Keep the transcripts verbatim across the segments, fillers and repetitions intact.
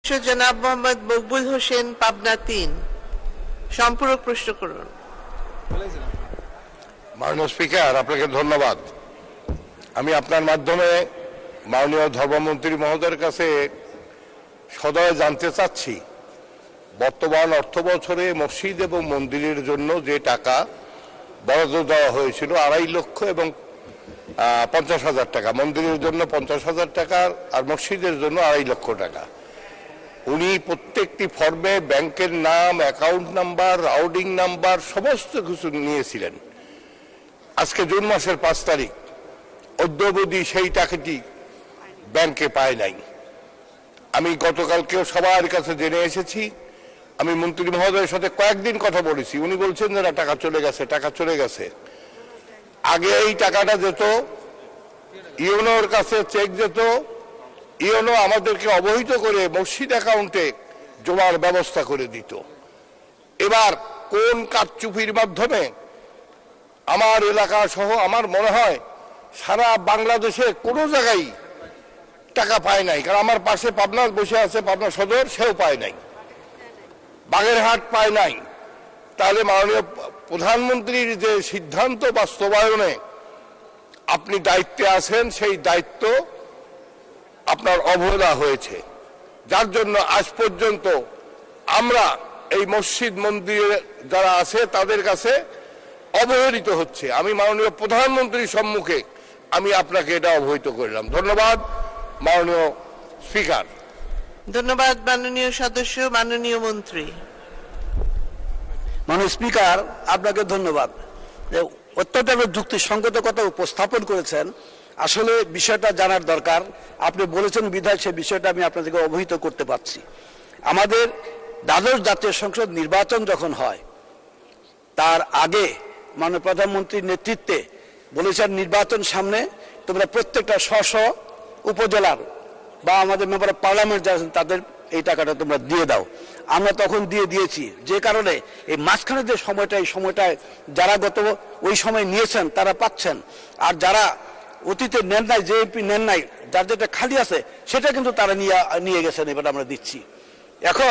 জনাব মোহাম্মদ মকবুল হোসেন, পাবনা তিন। সম্পূরক প্রশ্ন করুন। মাননীয় স্পিকার, আপনাকে ধন্যবাদ। আমি আপনার মাধ্যমে মাননীয় ধর্মমন্ত্রী মহোদয়ের কাছে সদয় জানতে চাচ্ছি, বর্তমান অর্থ বছরে মসজিদ এবং মন্দিরের জন্য যে টাকা বরাদ্দ দেওয়া হয়েছিল আড়াই লক্ষ এবং পঞ্চাশ হাজার টাকা, মন্দিরের জন্য পঞ্চাশ হাজার টাকা আর মসজিদের জন্য আড়াই লক্ষ টাকা, উনি প্রত্যেকটি ফর্মে ব্যাংকের নাম, অ্যাকাউন্ট নাম্বার, রাউটিং নাম্বার সমস্ত কিছু নিয়েছিলেন। আজকে জুন মাসের পাঁচ তারিখ অদ্যাবধি সেই টাকাটি ব্যাংকে পায় নাই। আমি গতকালকেও সবার কাছে জেনে এসেছি। আমি মন্ত্রী মহোদয়ের সাথে কয়েকদিন কথা বলেছি, উনি বলছেন যে না, টাকা চলে গেছে, টাকা চলে গেছে। আগে এই টাকাটা যেত ইউনোর কাছে, চেক যেত, ইউনো আমাদেরকে অবহিত করে মসজিদ অ্যাকাউন্টে জমার ব্যবস্থা করে দিত। এবার কোন কারচুপির মাধ্যমে আমার এলাকা সহ আমার মনে হয় সারা বাংলাদেশে কোনো জায়গায় টাকা পায় নাই। কারণ আমার পাশে পাবনা বসে আছে, পাবনা সদর, সেও পায় নাই, বাগেরহাট পায় নাই। তাহলে মাননীয় প্রধানমন্ত্রীর যে সিদ্ধান্ত বাস্তবায়নে আপনি দায়িত্বে আছেন, সেই দায়িত্ব আপনার অবহেলা হয়েছে, যার জন্য আজ পর্যন্ত আমরা এই মসজিদ মন্দিরে যারা আছে তাদের কাছে অবহেলিত হচ্ছে। আমি মাননীয় প্রধানমন্ত্রীর সম্মুখে আমি আপনাকে এটা অবহিত করলাম। ধন্যবাদ মাননীয় স্পিকার। ধন্যবাদ মাননীয় সদস্য। মাননীয় মন্ত্রী। মাননীয় স্পিকার, আপনাকে ধন্যবাদ। অত্যন্ত যুক্তিসঙ্গত কথা উপস্থাপন করেছেন। আসলে বিষয়টা জানার দরকার, আপনি বলেছেন বিধায় সে বিষয়টা আমি আপনাদেরকে অবহিত করতে পারছি। আমাদের দ্বাদশ জাতীয় সংসদ নির্বাচন যখন হয় তার আগে মাননীয় প্রধানমন্ত্রীর নেতৃত্বে বলেছেন, নির্বাচন সামনে, তোমরা প্রত্যেকটা স্ব স্ব উপজেলার বা আমাদের মেম্বার অফ পার্লামেন্ট যারা আছেন তাদের এই টাকাটা তোমরা দিয়ে দাও। আমরা তখন দিয়ে দিয়েছি, যে কারণে এই মাঝখানে যে সময়টা, এই সময়টায় যারা গত ওই সময় নিয়েছেন তারা পাচ্ছেন, আর যারা অতীতে নেন নাই, যে এমপি নেন নাই, যার যেটা খালি আছে সেটা কিন্তু তারা নিয়ে নিয়ে গেছেন, এবার আমরা দিচ্ছি। এখন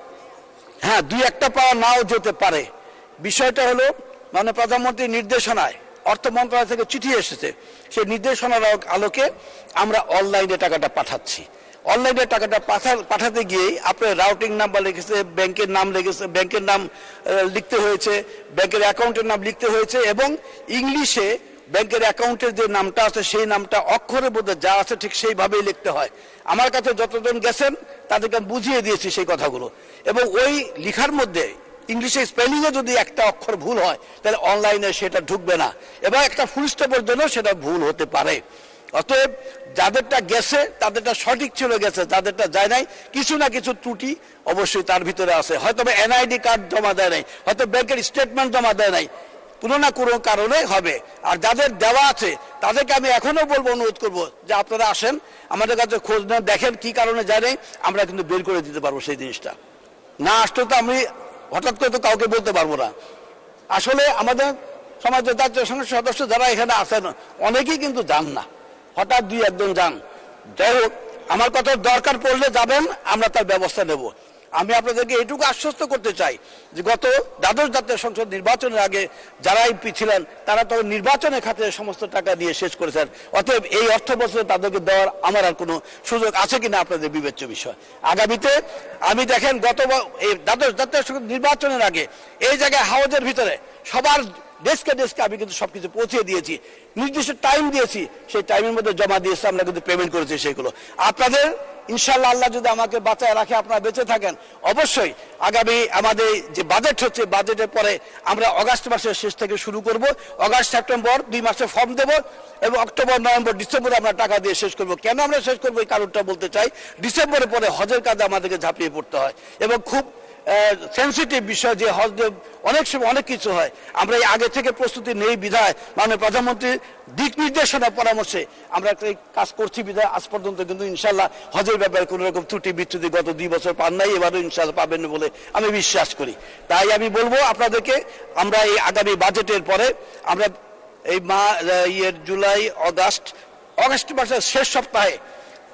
হ্যাঁ, দুই একটা পাওয়া নাও যেতে পারে। বিষয়টা হলো মানে প্রধানমন্ত্রীর নির্দেশনায় অর্থ মন্ত্রণালয় থেকে চিঠি এসেছে, সেই নির্দেশনার আলোকে আমরা অনলাইনে টাকাটা পাঠাচ্ছি। অনলাইনে টাকাটা পাঠাতে গিয়েই আপনার রাউটিং নাম্বার লিখেছে, ব্যাংকের নাম লিখেছে, ব্যাংকের নাম লিখতে হয়েছে, ব্যাংকের অ্যাকাউন্টের নাম লিখতে হয়েছে, এবং ইংলিশে ব্যাংকের অ্যাকাউন্টের যে নামটা আছে সেই নামটা অক্ষরের মধ্যে যা আছে ঠিক সেইভাবেই লিখতে হয়। আমার কাছে যতজন গেছেন তাদেরকে আমি বুঝিয়ে দিয়েছি সেই কথাগুলো, এবং ওই লিখার মধ্যে ইংলিশে স্পেলিংয়ে যদি একটা অক্ষর ভুল হয় তাহলে অনলাইনে সেটা ঢুকবে না, এবং একটা ফুল স্টপের জন্য সেটা ভুল হতে পারে। অতএব যাদেরটা গেছে তাদেরটা সঠিক ছিল গেছে, যাদেরটা যায় নাই কিছু না কিছু ত্রুটি অবশ্যই তার ভিতরে আছে। হয়তো এনআইডি কার্ড জমা দেয় নাই, হয়তো ব্যাংকের স্টেটমেন্ট জমা দেয় নাই, কোনো না কোনো কারণে হবে। আর যাদের দেওয়া আছে তাদেরকে আমি এখনো বলবো, অনুরোধ করবো যে আপনারা আসেন আমাদের কাছে, খোঁজ নেন, দেখেন কি কারণে যায় নাই, আমরা কিন্তু বের করে দিতে পারবো সেই জিনিসটা। না আসলে তো আমি হঠাৎ করে তো কাউকে বলতে পারবো না। আসলে আমাদের সমাজের জাতীয় সংসদ সদস্য যারা এখানে আছেন অনেকেই কিন্তু যান না, হঠাৎ দুই একজন যান। যাই হোক, আমার কথা দরকার পড়লে যাবেন, আমরা তার ব্যবস্থা নেব। আমি আপনাদেরকে এইটুকু আশ্বস্ত করতে চাই যে গত দ্বাদশ জাতীয় সংসদ নির্বাচনের আগে যারা এমপি ছিলেন তারা তখন নির্বাচনের খাতে সমস্ত টাকা দিয়ে শেষ করেছেন। অতএব এই অর্থ বছরে তাদেরকে দেওয়ার আমার আর কোনো সুযোগ আছে কিনা আপনাদের বিবেচ্য বিষয়। আগামীতে আমি দেখেন, গত এই দ্বাদশ জাতীয় সংসদ নির্বাচনের আগে এই জায়গায় হাউজের ভিতরে সবার ডেস্কে ডেস্কে আমি কিন্তু সবকিছু পৌঁছে দিয়েছি, নির্দিষ্ট টাইম দিয়েছি, সেই টাইমের মধ্যে জমা দিয়েছি, আমরা কিন্তু পেমেন্ট করেছি সেগুলো। আপনাদের ইনশাআল্লাহ আল্লাহ যদি আমাকে বাঁচায় রাখে, আপনারা বেঁচে থাকেন, অবশ্যই আগামী আমাদের যে বাজেট হচ্ছে, বাজেটের পরে আমরা অগাস্ট মাসের শেষ থেকে শুরু করব। অগাস্ট সেপ্টেম্বর দুই মাসে ফর্ম দেব, এবং অক্টোবর নভেম্বর ডিসেম্বরে আমরা টাকা দিয়ে শেষ করব। কেন আমরা শেষ করবো এই কারণটা বলতে চাই। ডিসেম্বরের পরে হজের কাজে আমাদেরকে ঝাঁপিয়ে পড়তে হয়, এবং খুব সেন্সিটিভ বিষয় যে হজ অনেক সময় অনেক কিছু হয়, আমরা এই আগে থেকে প্রস্তুতি নেই বিধায় মাননীয় প্রধানমন্ত্রীর দিক নির্দেশনা পরামর্শে আমরা একটা কাজ করছি বিধায় আজ পর্যন্ত কিন্তু ইনশাল্লাহ হজের ব্যাপারে কোনো রকম ত্রুটি বিচ্যুতি গত দুই বছর পান নাই, এবারও ইনশাল্লাহ পাবেন বলে আমি বিশ্বাস করি। তাই আমি বলবো আপনাদেরকে, আমরা এই আগামী বাজেটের পরে আমরা এই মা ইয়ের জুলাই, অগাস্ট অগাস্ট মাসের শেষ সপ্তাহে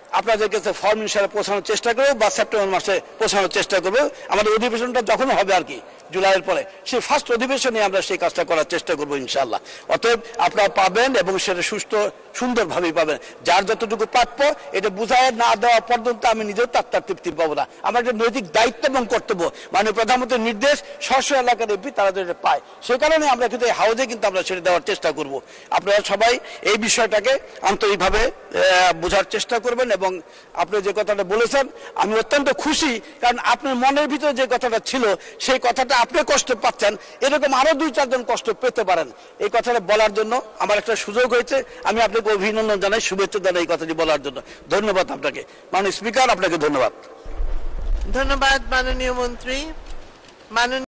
আপনাদের কাছে ফর্ম ইনশাআল্লাহ পৌঁছানোর চেষ্টা করবো বা সেপ্টেম্বর মাসে পৌঁছানোর চেষ্টা করবো। আমাদের অধিবেশনটা যখন হবে আর কি জুলাইয়ের পরে, সেই ফার্স্ট অধিবেশনে আমরা সেই কাজটা করার চেষ্টা করবো ইনশাআল্লাহ। অতএব আপনারা পাবেন এবং সেটা সুস্থ সুন্দরভাবেই পাবেন। যার যতটুকু প্রাপ্য এটা বুঝায় না দেওয়া পর্যন্ত আমি নিজেও তার তার তৃপ্তি পাবো না। আমার একটা নৈতিক দায়িত্ব এবং কর্তব্য, মানে প্রধানমন্ত্রীর নির্দেশ স্ব এলাকার এমপি তারা যেটা পায়, সেই কারণে আমরা কিন্তু এই হাউজে কিন্তু আমরা সেটা দেওয়ার চেষ্টা করব। আপনারা সবাই এই বিষয়টাকে আন্তরিকভাবে বোঝার চেষ্টা করবেন এবং আপনি যে কথাটা বলেছেন আমি অত্যন্ত খুশি, কারণ আপনার মনের ভিতরে যে কথাটা ছিল সেই কথাটা আপনি কষ্ট পাচ্ছেন, এরকম আরো দুই চারজন কষ্ট পেতে পারেন। এই কথাটা বলার জন্য আমার একটা সুযোগ হয়েছে, আমি আপনাকে অভিনন্দন জানাই, শুভেচ্ছা জানাই এই কথাটি বলার জন্য। ধন্যবাদ আপনাকে মাননীয় স্পিকার, আপনাকে ধন্যবাদ। ধন্যবাদ মাননীয় মন্ত্রী। মাননীয়